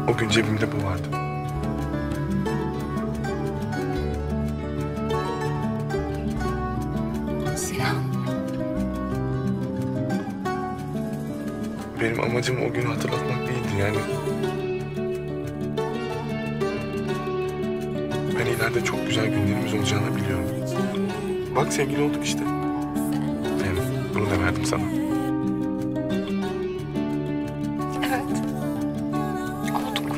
O gün cebimde bu vardı. Sinan. Benim amacım o günü hatırlatmak değildi yani. Ben ileride çok güzel günlerimiz olacağını biliyorum. Bak sevgili olduk işte. Yani bunu da verdim sana. Evet. Olduk.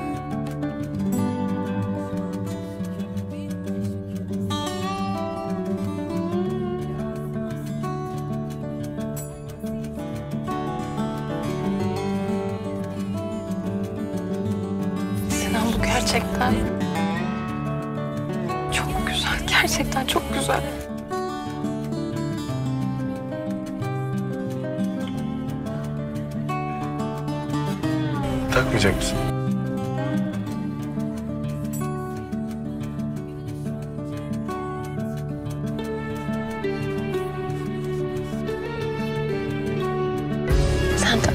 Sinan, bu gerçekten çok güzel. Gerçekten çok güzel. Takmayacak mısın? Sen tak.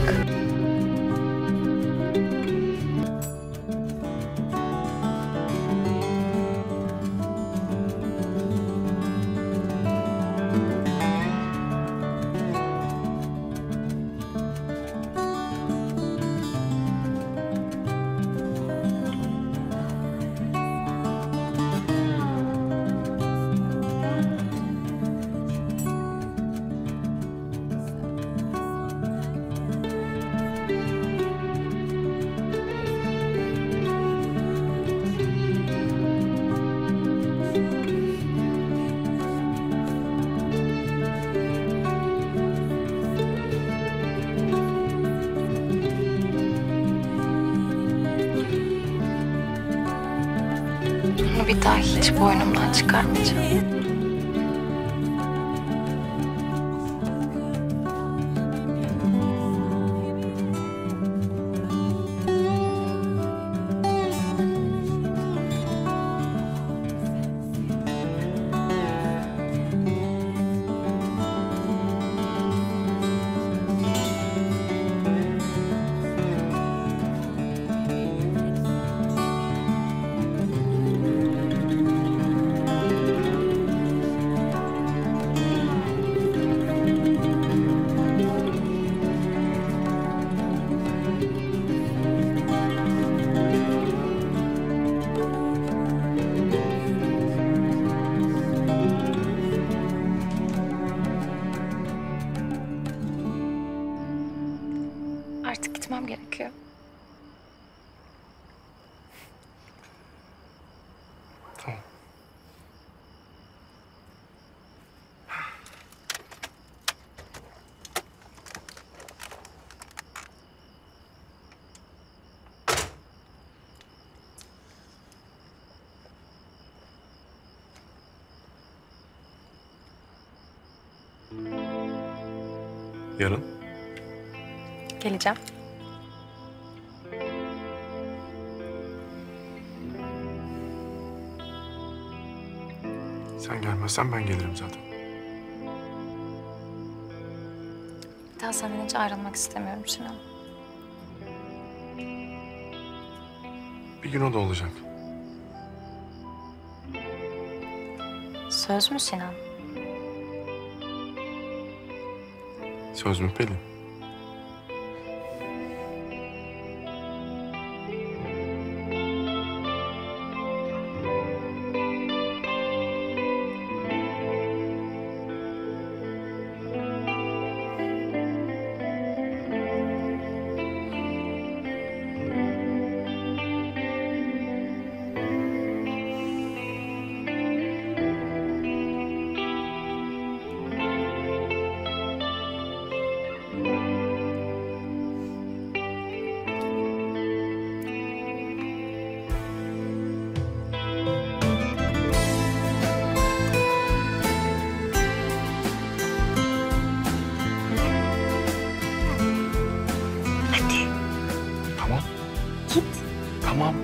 Bunu bir daha hiç boynumdan çıkarmayacağım. Artık gitmem gerekiyor. Tamam. Yarın? Geleceğim. Sen gelmezsen ben gelirim zaten. Bir daha senden hiç ayrılmak istemiyorum Sinan. Bir gün o da olacak. Söz mü Sinan? Söz mü Pelin? Tamam. Git. Tamam.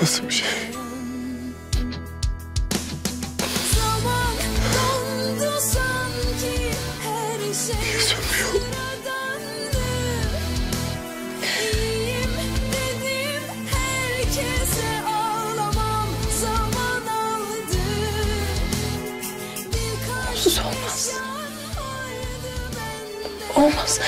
nasıl bir şey? Niye sönmüyor? Onsuz olmaz. Olmaz.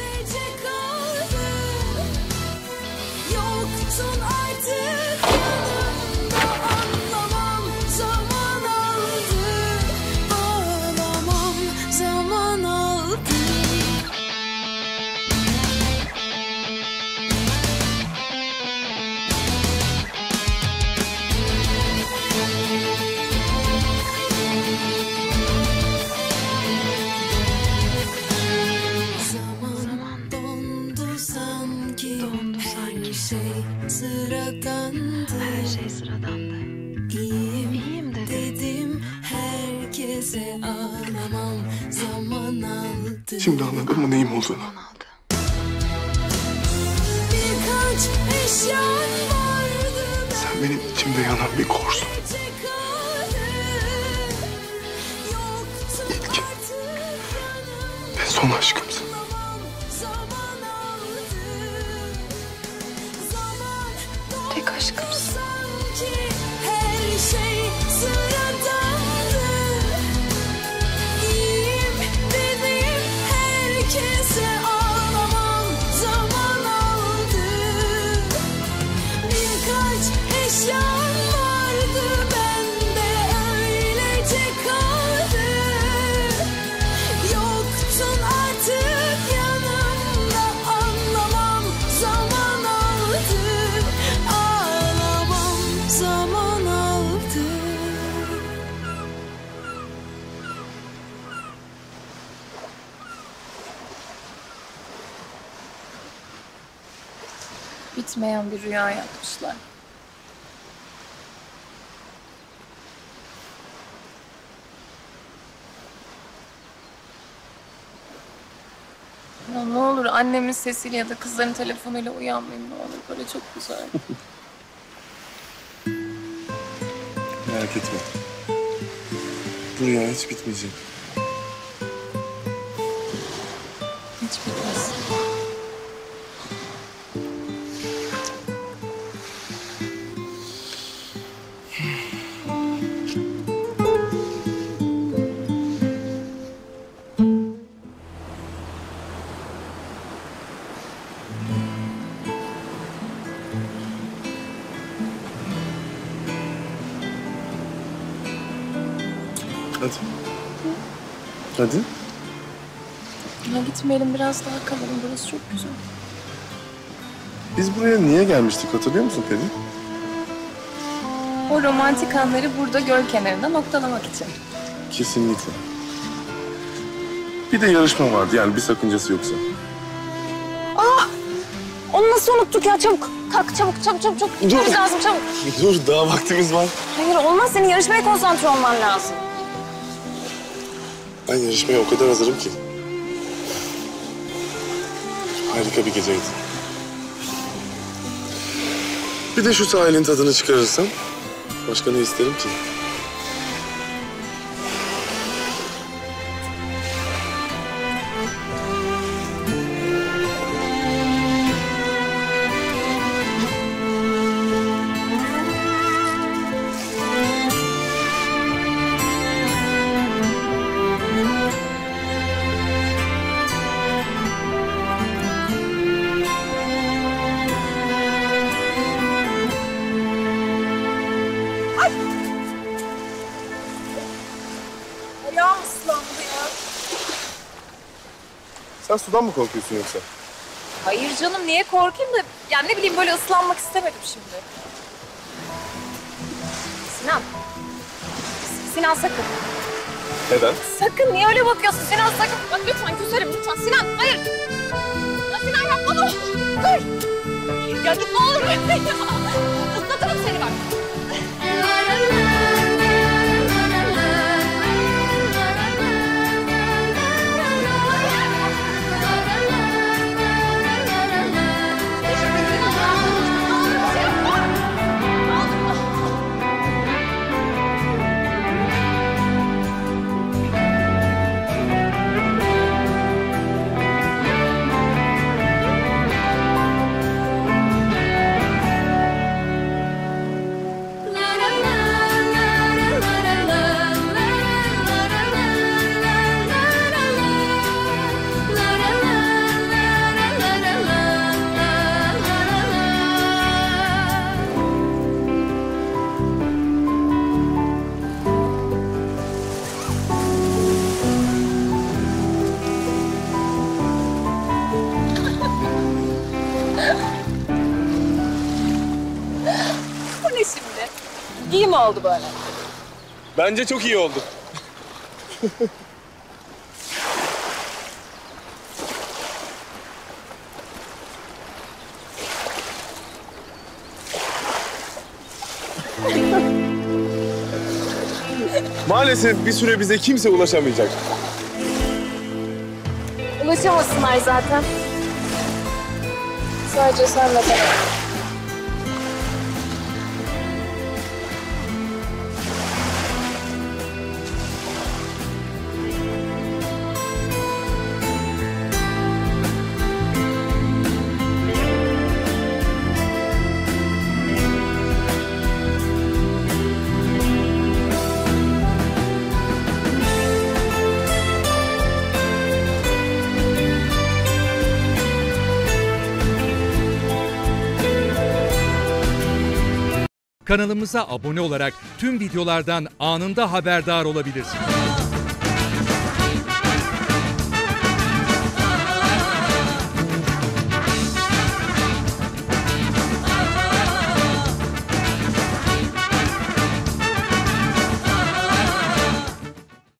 Yoktun artık yanımda, anlamam, zaman aldı. Ağlamam, zaman aldı. Zaman dondu sanki. Her şey sıradandı. Her şey sıradandı. İyiyim dedim herkese, ağlamam, zaman aldı. Şimdi anladın mı neyim olduğunu? Aldı. Birkaç eşyan vardı. Sen benim içimde yanan bir korsun. İlk ve son aşkımsın. Tek aşkımsın. Sanki her şey sıradandı. İyiyim dedim herkese, ağlamam, zaman aldı. Birkaç eşyan vardı bende, öylece kaldı. Yoktun artık yanımda, anlamam, zaman aldı. Ağlamam, zaman aldı. Bitmeyen bir rüya yapmışlar. Ya ne olur annemin sesiyle ya da kızların telefonuyla uyanmayayım, ne olur. Böyle çok güzel. Merak etme. Bu rüya hiç bitmeyecek. Hiç bitmez. Hadi. Hadi. Ya gitmeyelim, biraz daha kalalım. Burası çok güzel. Biz buraya niye gelmiştik hatırlıyor musun Pelin? O romantik anları burada göl kenarında noktalamak için. Kesinlikle. Bir de yarışma vardı, yani bir sakıncası yoksa. Onu nasıl unuttuk ya? Çabuk kalk, çabuk çabuk çabuk çabuk. Gitmemiz lazım, çabuk. Dur, daha vaktimiz var. Hayır olmaz, senin yarışmaya konsantre olman lazım. Ben yarışmaya o kadar hazırım ki. Harika bir geceydi. Bir de şu sahilin tadını çıkarırsam başka ne isterim ki? Ayağım ıslandı ya. Sen sudan mı korkuyorsun yoksa? Hayır canım, niye korkayım da... Yani ne bileyim, böyle ıslanmak istemedim şimdi. Sinan. Sinan sakın. Neden? Sakın, niye öyle bakıyorsun Sinan, sakın. Bak lütfen, güzelim lütfen. Sinan, hayır. Ya Sinan yapma, dur. Dur. Ya dur, ne olur. Islatırım seni bak. mu oldu böyle? Bence çok iyi oldu. Maalesef bir süre bize kimse ulaşamayacak. Ulaşamasınlar zaten. Sadece senle ben. Kanalımıza abone olarak tüm videolardan anında haberdar olabilirsiniz.